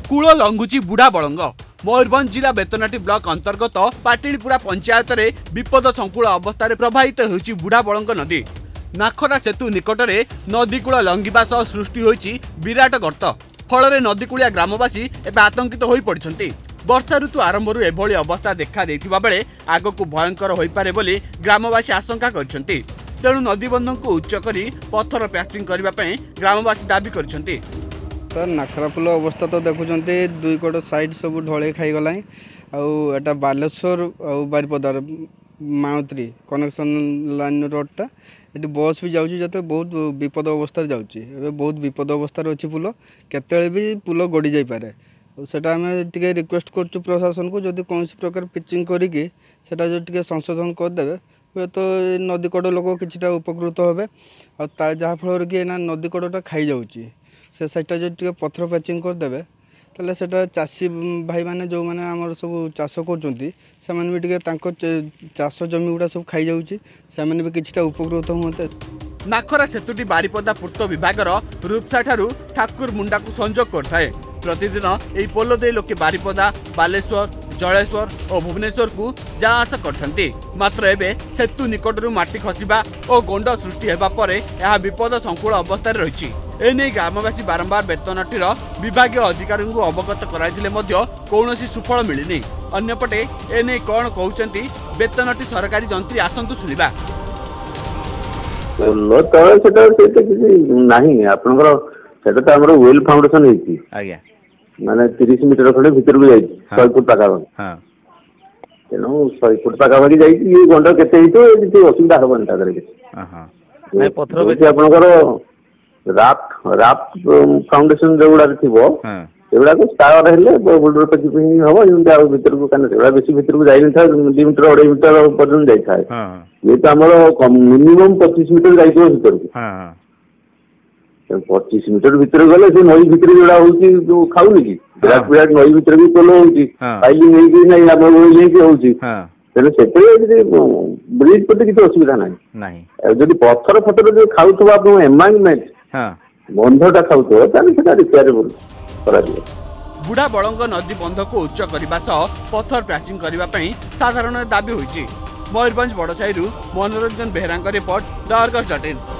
Cool लंघुची बुढ़ा बलंग। मयूरभंज जिला बेतनाटी block अंतर्गत पाटिलपुरा पंचायत रे विपद संकुल अवस्था प्रभावित होइछि बुढ़ा बलंग नदी। नाखरा सेतु निकट में नदीकूल लंघिबा सह सृष्टि होइछि विराट गर्त। फल नदीकूलिया ग्रामवासी एवं आतंकित हो पड़ते। वर्षा ऋतु आरंभ एभली अवस्था देखा देथिबा बेले आगकू भयंकर होई पारे बोली ग्रामवासी आशंका करछन्ति। तेणु नदीबंध को उच्च करी पत्थर पैचिंग करबा पई ग्रामवासी दाबी करछन्ति। सर नाखरा पुल अवस्था तो देखुं दुई कड़ साइड सब ढले खाईगला आटा बालेश्वर और बारिपदार माणोत्री कनेक्शन लाइन रोडटा ये बस भी जाऊँगी जो बहुत विपद अवस्था जाऊँगी बहुत विपद अवस्था अच्छी पुल केतले भी पुल गड़ी जापे। सेटा आम टे रिक्वेस्ट करूँ प्रशासन को जदि कौन प्रकार पिचिंग करी जो संशोधन करदे हे तो नदी कड़ लोक कि उपकृत हे आ जहाँफल कि नदी कड़टा खाई जाऊँगी से साइटा जो टे पत्थर पैचिंग करदे ताले सेटा चाषी भाई माने जो माने आमर सब चाष कर चाष जमी गुड़ा सब खाई जाऊँगी से भी किछटा उपकृत होते। नाखरा सेतुटी बारिपदा पूर्त विभागर रूपसा ठारू ठाकुर मुंडा को संजोग करथाए। प्रतिदिन एही पोल दे लोके बारिपदा बालेश्वर जलेश्वर और भुवनेश्वर को जा आशा करथंती। मात्र एबे सेतु निकटरू माटी खसिबा और गोंड सृष्टि हेबा परे यह विपद संकुल अवस्था रही। एने ग्रामवासी बारंबार बेतनाटीर विभागीय अधिकारी को अवगत कराइथिले मध्य कौनसी सुफल मिलिनी। अन्यपटे एने कौन कहउचंती बेतनाटी सरकारी जंत्री आसंतु सुनिबा। वेल फाउंडेशन हेची आज्ञा माने 30 मीटर खंडे भीतर को जाई 100 फुट पाखापाखि। हां तेणु 100 फुट पाखापाखि जाई ये गंड केते हितो असुविधा हबन तादरे के। हां नै पत्थर बेची आपनकर राफ्ट फाउंडेशन जोगुड़ा थिबो एगुड़ा को स्टार हेले बोल्डर पची पई हबो जेंति आ भीतर को काने एगुड़ा बेसी भीतर को जाई न था 2 मीटर 2.5 मीटर पर्यंत जाई था। हां ये तो हमरो मिनिमम 25 मीटर जाई तो भीतर को। हां 25 मीटर भीतर गले से नई भीतर जोड़ा होची जो खाउनी की विराट विराट नई भीतर भी पोलो होची पाइलिंग नहीं की नहीं हम ये के होची। हां तेरे सेते ब्रिज पर किछ असुविधा नहीं जदि पत्थर फटर जो खाउथबा आपण एमाइनमेंट हां बंधटा खाउथबा ताने सेटा रिपेयरेबल करा दियो। बुढ़ा बलंग नदी बंध को उच्च करने सह पत्थर पैचिंग करने साधारण दाबी होइछि। मयूरभंज बड़साईरू मनोरंजन बेहरा रिपोर्ट द अर्गस.in।